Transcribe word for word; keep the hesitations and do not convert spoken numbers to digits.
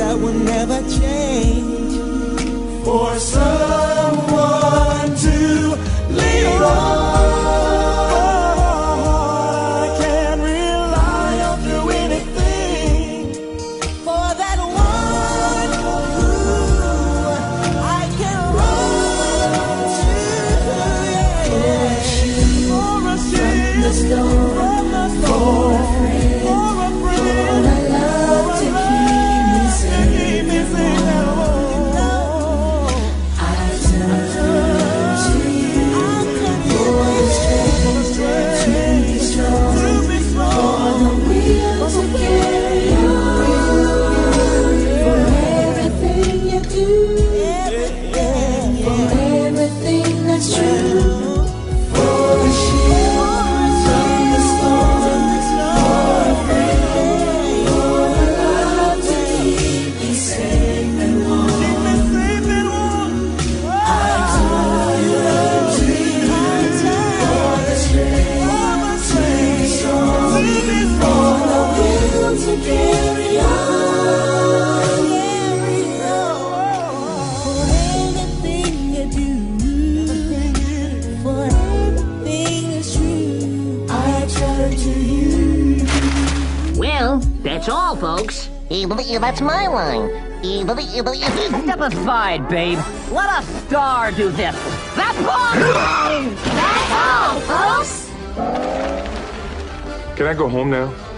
that will never change. For someone to lean on. That's all, folks. That's my line. Step aside, babe. Let a star do this. That's all! That's all, folks! Can I go home now?